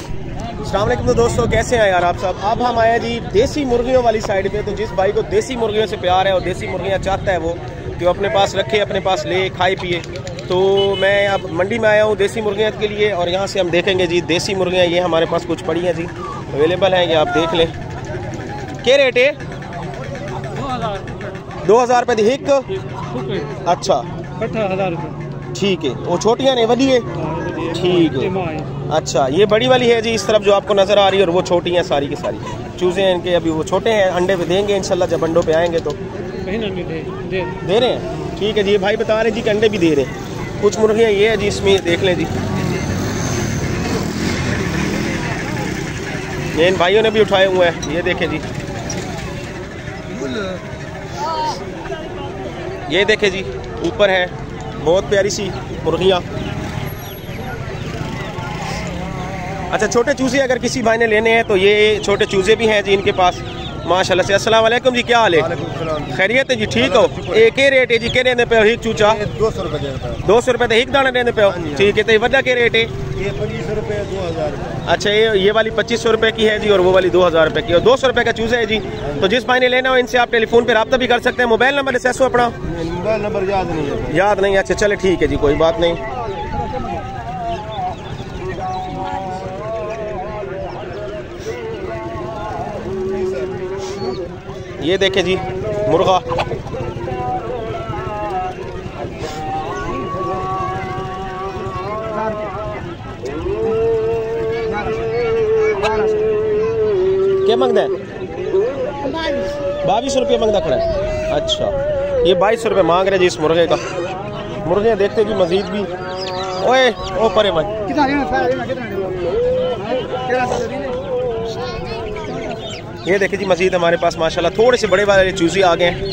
अस्सलाम वालेकुम। तो दोस्तों कैसे हैं यार आप सब। अब हम आए जी देसी मुर्गियों वाली साइड पे। तो जिस भाई को देसी मुर्गियों से प्यार है और देसी मुर्गियाँ चाहता है वो कि वो अपने पास रखे, अपने पास ले, खाए पिए, तो मैं अब मंडी में आया हूँ देसी मुर्गियाँ के लिए। और यहाँ से हम देखेंगे जी देसी मुर्गियाँ, ये हमारे पास कुछ पड़ी हैं जी, अवेलेबल हैं, ये आप देख लें। क्या रेट है? 2000 रुपये दी हिक। अच्छा 18,000 रुपये। ठीक है। वो छोटियाँ नहीं बड़ी है? ठीक है। अच्छा ये बड़ी वाली है जी इस तरफ जो आपको नज़र आ रही है, और वो छोटी हैं सारी की सारी। चूज़े हैं इनके, अभी वो छोटे हैं, अंडे पे देंगे इंशाल्लाह, जब अंडों पे आएंगे तो दे रहे हैं। ठीक है जी। ये भाई बता रहे हैं जी कि अंडे भी दे रहे हैं। कुछ मुर्गियाँ ये है जी इसमें, देख लें जी, ये इन भाइयों ने भी उठाए हुए हैं, ये देखें जी, ये देखें जी ऊपर है, बहुत प्यारी सी मुर्गियाँ। अच्छा छोटे चूजे अगर किसी भाई ने लेने हैं तो ये छोटे चूजे भी हैं जी इनके पास माशाल्लाह से। अस्सलाम वालेकुम जी, क्या हाल है? खैरियत है जी, ठीक हो? एक ही रेट है जी, क्या देने पे हिक चूचा? 200 रुपये। 200 रुपये तो हिक दाना देने पे हो? ठीक है। तो ये वजह क्या रेट है? ये 25 रुपये 2000 रुपये। अच्छा ये वाली 2500 रुपये की है जी, और वो वाली 2000 रुपये की, और 200 रुपये का चूजा है जी। तो जिस भाई ने लेना हो इनसे आप टेलीफोन पर रब्ता भी कर सकते हैं। मोबाइल नंबर ऐसा अपना? मोबाइल नंबर याद नहीं है। याद नहीं? अच्छा चले ठीक है जी, कोई बात नहीं। ये देखे जी मुर्गा, क्या मांगता है? 22 रुपये मांगता खड़ा है। अच्छा ये 22 रुपये मांग रहे जी इस मुर्गे का। मुर्गे देखते भी मजीद भी। ओए ओ परे भाई, ये देखिए जी मजीद हमारे पास माशाल्लाह थोड़े से बड़े वाले चूजे आ गए हैं।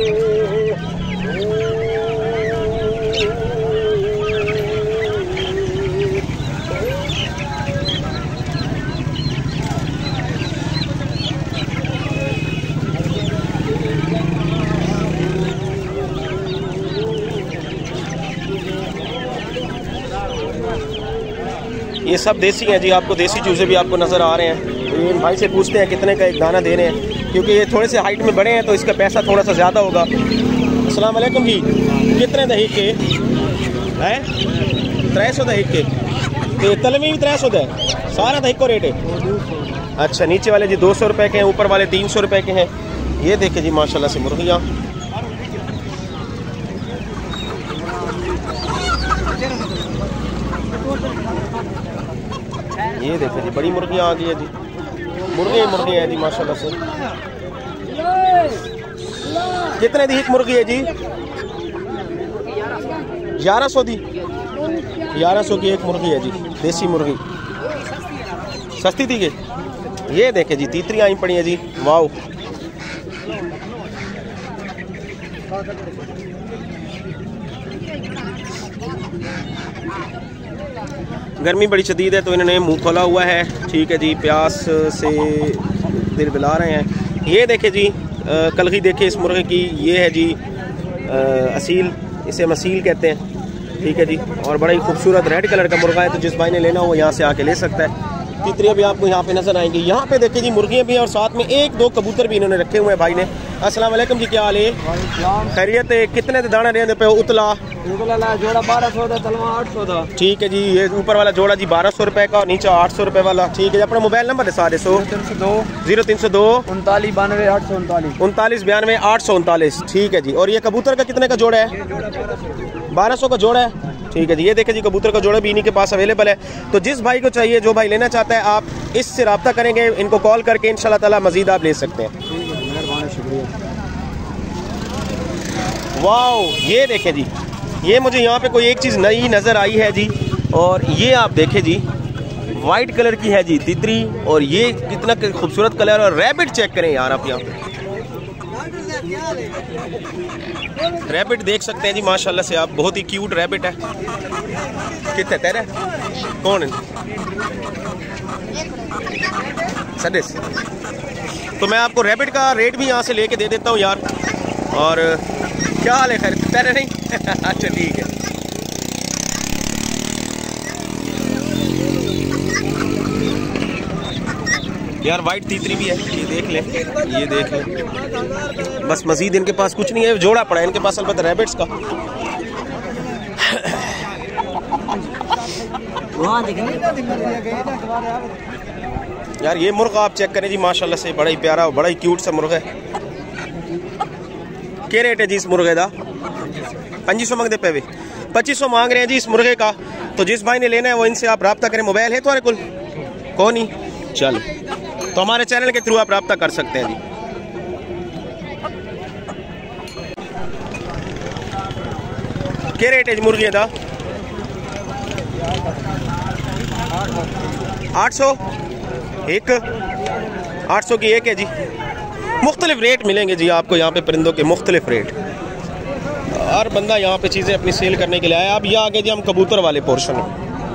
ये सब देसी हैं जी, आपको देसी चूजे भी आपको नज़र आ रहे हैं। तो ये भाई से पूछते हैं कितने का एक दाना दे रहे हैं, क्योंकि ये थोड़े से हाइट में बड़े हैं तो इसका पैसा थोड़ा सा ज़्यादा होगा। अस्सलाम वालेकुम जी, कितने दही के हैं? 300 दही के। तो तले में भी 300 है, सारा दही को रेट है? अच्छा नीचे वाले जी 200 रुपये के हैं, ऊपर वाले 300 रुपये के हैं। ये देखे जी माशाल्लाह से मुर्गियाँ। ये देखो जी बड़ी मुर्गियाँ आ गई है जी, मुर्गियाँ हैं जी माशाल्लाह से। कितने दी एक मुर्गी है जी? 1100 दी। 1100 की एक मुर्गी है जी, देसी मुर्गी। सस्ती थी के? ये देखे जी तीतरी आई पड़ी है जी, वाओ। गर्मी बड़ी शदीद है तो इन्होंने मुंह खोला हुआ है। ठीक है जी, प्यास से दिल बिला रहे हैं। ये देखे जी कलगी देखे इस मुर्गे की, ये है जी असील, इसे हम असील कहते हैं। ठीक है जी, और बड़ा ही खूबसूरत रेड कलर का मुर्गा है। तो जिस भाई ने लेना हो वो यहाँ से आके ले सकता है। तीतरियाँ भी आपको यहाँ पे नजर आएंगी। यहाँ पे देखिए जी मुर्गियाँ भी हैं और साथ में एक दो कबूतर भी इन्होंने रखे हुए हैं भाई ने। अस्सलाम वालेकुम जी, क्या हाल है? खैरियत है। कितने दाना देने पे? उतला जोड़ा 1200 था, तलवा 800 था। ठीक है जी, ये ऊपर वाला जोड़ा जी 1200 रुपए का और नीचे 800 रुपए वाला। ठीक है जी, अपना मोबाइल नंबर है सारे 0302 39 92 839 39 92 839। ठीक है जी। और ये कबूतर का कितने का जोड़ा है? 1200 का जोड़ा है। ठीक है जी, ये देखें जी कबूतर का जोड़ा भी इन्हीं के पास अवेलेबल है। तो जिस भाई को चाहिए, जो भाई लेना चाहता है, आप इससे रब्ता करेंगे, इनको कॉल करके इंशाल्लाह ताला मजीद आप ले सकते हैं। वाओ, ये देखें जी, ये मुझे यहाँ पे कोई एक चीज़ नई नज़र आई है जी, और ये आप देखें जी वाइट कलर की है जी तितरी, और ये कितना खूबसूरत कलर। और रैबिट चेक करें यार आप, यहाँ पे रैबिट देख सकते हैं जी माशाल्लाह से आप, बहुत ही क्यूट रैबिट है। कितने तेरे कौन है? सदिस। तो मैं आपको रैबिट का रेट भी यहाँ से लेके दे देता हूँ यार। और क्या हाल है? खैर तेरे नहीं? अच्छा ठीक है। यार वाइट तीतरी भी है, ये देख ले, ये देख ले। बस मजीद इनके पास कुछ नहीं है, जोड़ा पड़ा है इनके पास अलबत्ता रैबिट्स का। यार ये मुर्गा आप चेक करें जी, माशाल्लाह से बड़ा ही प्यारा, बड़ा ही क्यूट सा मुर्गा है। क्या रेट है जी इस मुर्गे का? 2500 मंगते पे 2500 मांग रहे हैं जी इस मुर्गे का। तो जिस भाई ने लेना है वो इनसे आप रब्ता करें। मोबाइल है तुम्हारे कुल? कौन नहीं? चलो, तो हमारे चैनल के थ्रू आप रब्ता कर सकते हैं जी। क्या रेट है जी मुर्गियों का? 800 एक, 800 की एक है जी। मुख्तलिफ रेट मिलेंगे जी आपको यहाँ पे, परिंदों के मुख्तलिफ रेट। हर बंदा यहाँ पे चीज़ें अपनी सेल करने के लिए आया। अब ये आगे जी हम कबूतर वाले पोर्शन में।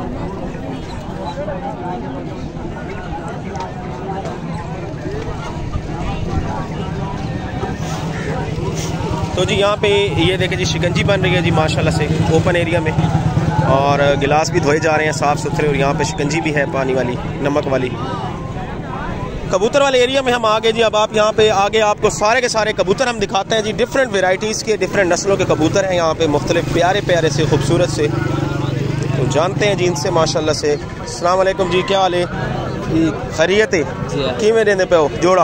तो जी यहाँ पे ये देखें जी, शिकंजी बन रही है जी माशाल्लाह से ओपन एरिया में, और गिलास भी धोए जा रहे हैं साफ़ सुथरे, और यहाँ पे शिकंजी भी है पानी वाली, नमक वाली। कबूतर वाले एरिया में हम आ गए जी। अब आप यहाँ पे आगे आपको सारे के सारे कबूतर हम दिखाते हैं जी। डिफरेंट वेराइटीज़ के, डिफरेंट नस्लों के कबूतर हैं यहाँ पे, मुख्तलिफ प्यारे प्यारे से, खूबसूरत से। तो जानते हैं जी इनसे माशाल्लाह से। अस्सलाम वालेकुम जी, क्या हाल है? खैरियत है? कि में देने पे हो जोड़ा?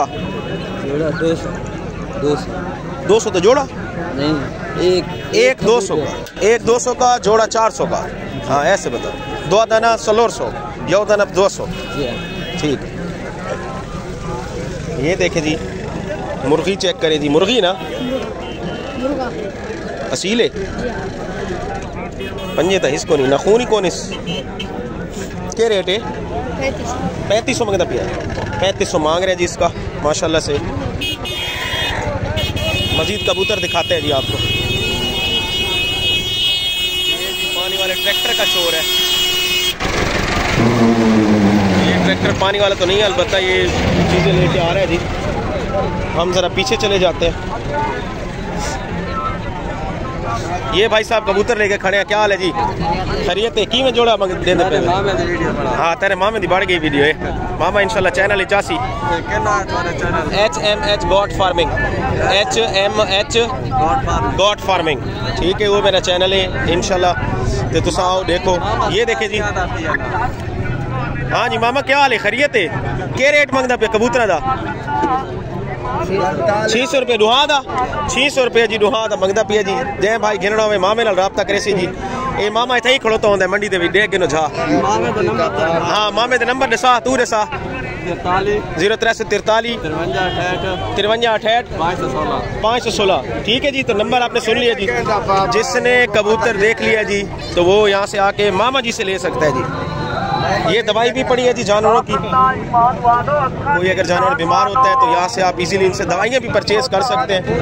200 तो जोड़ा नहीं, एक 200 का, एक 200 का जोड़ा 400 का। हाँ ऐसे बताओ, 2 दाना 1600, यो दाना 200। ठीक है, ये देखें जी मुर्गी चेक करें जी। मुर्गी ना असील है, पंजे था इसको नहीं, नखून ही कौन इस। क्या रेट है? 3500 मंगता पिया, 3500 मांग रहे हैं जी इसका माशाल्लाह से। मजीद कबूतर दिखाते हैं जी आपको। ये जी पानी वाले ट्रैक्टर का शोर है। ये ट्रैक्टर पानी वाला तो नहीं है, अलबत्ता ये चीज़ें लेके आ रहा है जी। हम ज़रा पीछे चले जाते हैं। ये भाई साहब कबूतर लेके खड़े हैं। क्या हाल है जी? खैरियत है? की में जोड़ा दे दे पे? हाँ तेरे मामे दी बढ़ गई वीडियो है मामा, इंशाल्लाह channel 85 HMH God farming, HMH God farming, ठीक है वो मेरा चैनल है इंशाल्लाह। तो तुम आओ देखो। ये देखे जी, हाँ जी मामा क्या हाल है? खैरियत है? क्या रेट मंगदा पे कबूतर दा? 600 रुपये दुहा दा, 600 रुपये जी दुहा दा मंगदा पिया जी। जै भाई गिनना हो मामे नाल राब्ता करे सी जी। ये मामा इतना ही खड़ोता होंगे मंडी दे देख गिनो झा। हाँ मामे दे नंबर दसा, तू दसा। 0343 5368 516। ठीक है जी, तो नंबर आपने सुन लिया जी। जिसने कबूतर देख लिया जी तो वो यहाँ से आके मामा जी से ले सकता है जी। ये दवाई भी पड़ी है जी जानवरों की। कोई अगर जानवर बीमार होता है तो यहाँ से आप इजीली इनसे दवाइयाँ भी परचेज कर सकते हैं।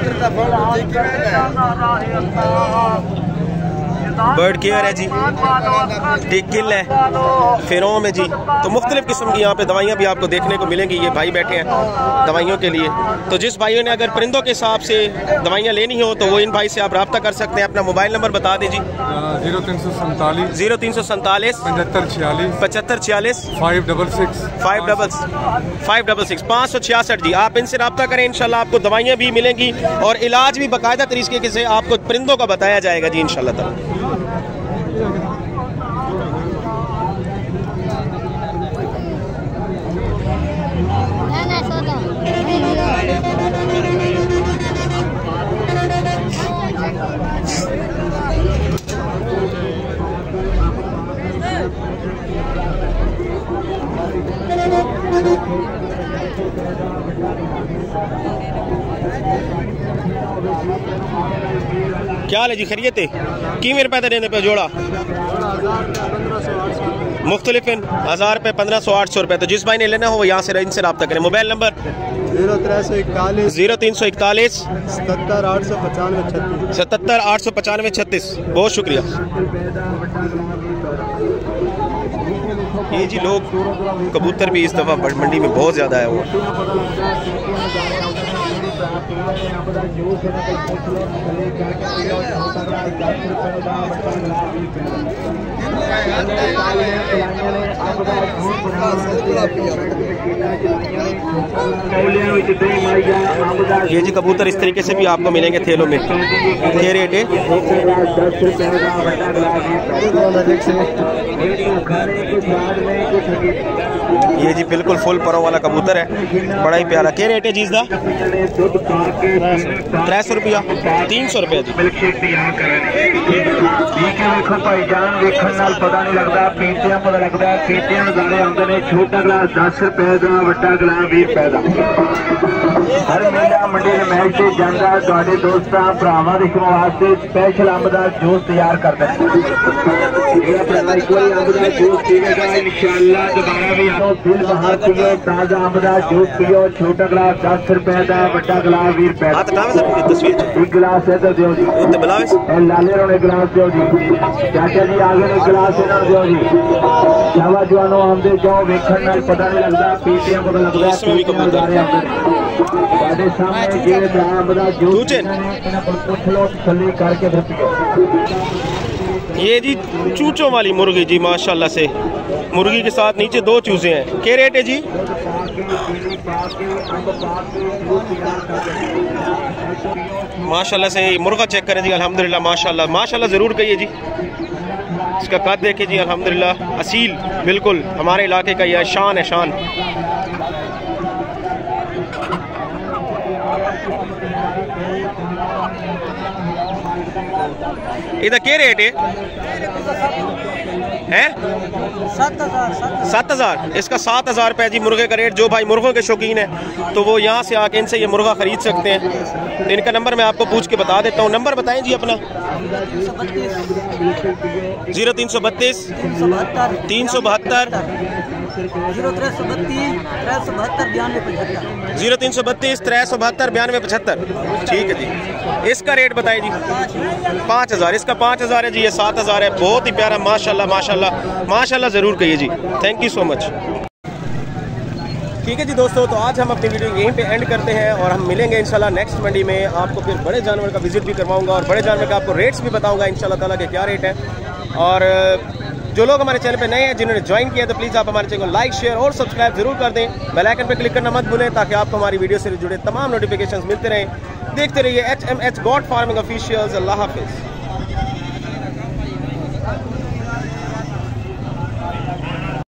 बर्ड केयर है जी, टिक किल है, फेरोम है जी। तो मुख्तलिफ किस्म की यहाँ पे दवाइयाँ भी आपको देखने को मिलेंगी। ये भाई बैठे हैं दवाइयों के लिए। तो जिस भाइयों ने अगर परिंदों के हिसाब से दवाइयाँ लेनी हो तो वो इन भाई से आप रब्ता कर सकते हैं। अपना मोबाइल नंबर बता दीजिए। 0347 7546 566 566 जी। आप इनसे रब्ता करें, इंशाल्लाह आपको दवाइयाँ भी मिलेंगी और इलाज भी बाकायदा तरीके से आपको परिंदों का बताया जाएगा जी इंशाल्लाह ताला। क्या हाल है जी? खैरियत है? की मेरे पैसे देने पे जोड़ा मुख्तलिफ 1000 रुपये, 1500, 800 रुपये। तो जिस भाई ने लेना हो वो यहाँ से इनसे रब्ता करें। Mobile number 0341 77 895 36। बहुत शुक्रिया। ये जी लोग कबूतर भी इस दफ़ा मंडी में बहुत ज़्यादा है वो। ये जी कबूतर इस तरीके से भी आपको मिलेंगे थैलों में। ये रेट है। ये जी बिल्कुल फुल परो वाला कबूतर है, बड़ा ही प्यारा। क्या रेट है जी इसका? 300 रुपया, 300 रुपया जी। पता नहीं लगता, पीतियां पता लगता है, पीतियां नजारे आते हैं। छोटा गिलास 10 रुपए का, बड़ा गिलास 20 रुपए का। हर मेला मंडी महल से जाता थोड़े दोस्तों भरावां दे वास्ते स्पैशल अंब दा जूस तैयार करते हैं। जूस पीवेगा इंशाअल्लाह दोबारा भी आओ, दिल बाहर पियो, ताजा अंब दा जूस पियो। छोटा गिलास 10 रुपए का, बड़ा गिलास 20 रुपए का। एक गिलास इधर दियो जी, लाले रोने गिलास दियो जी। चाचा जी आगे ने गिलास इधर दियो जी। शावा जवानों आमदे जाओ, वेखण नाल पता नहीं लगता, पीतियां पता लगता है। सामने ये अंब दा जूस करके ये जी चूचों वाली मुर्गी जी, माशाल्लाह से मुर्गी के साथ नीचे 2 चूजे हैं। क्या रेट है जी? माशाल्लाह से मुर्गा चेक करें जी, अल्हम्दुलिल्लाह माशाल्लाह माशाल्लाह ज़रूर कहिए जी। इसका कद देखे जी, अल्हम्दुलिल्लाह असील, बिल्कुल हमारे इलाके का यह शान है, शान। इधर क्या रेट है? 7,000। इसका 7,000 रुपये जी मुर्गे का रेट। जो भाई मुर्गों के शौकीन है तो वो यहाँ से आके इनसे ये मुर्गा खरीद सकते हैं। तो इनका नंबर मैं आपको पूछ के बता देता हूँ। नंबर बताएं जी अपना। 0332 372 0332 372 9275। ठीक है जी। इसका रेट बताएं जी। 5,000। इसका 5,000 है जी, ये 7,000 है। बहुत ही प्यारा, माशाल्लाह माशाल्लाह माशाल्लाह ज़रूर कहिए जी। Thank you so much. ठीक है जी दोस्तों, तो आज हम अपनी वीडियो यहीं पे एंड करते हैं और हम मिलेंगे इंशाल्लाह नेक्स्ट मंडी में। आपको फिर बड़े जानवर का विजिट भी करवाऊंगा और बड़े जानवर का आपको रेट्स भी बताऊंगा इंशाल्लाह ताला के क्या रेट है। और जो लोग हमारे चैनल पे नए हैं, जिन्होंने ज्वाइन किया, तो प्लीज़ आप हमारे चैनल को लाइक, शेयर और सब्सक्राइब जरूर कर दें। बेल आइकन पे क्लिक करना मत भूलें ताकि आपको हमारी वीडियो से जुड़े तमाम नोटिफिकेशंस मिलते रहें। देखते रहिए HMH God farming officials. Allah हाफिज़।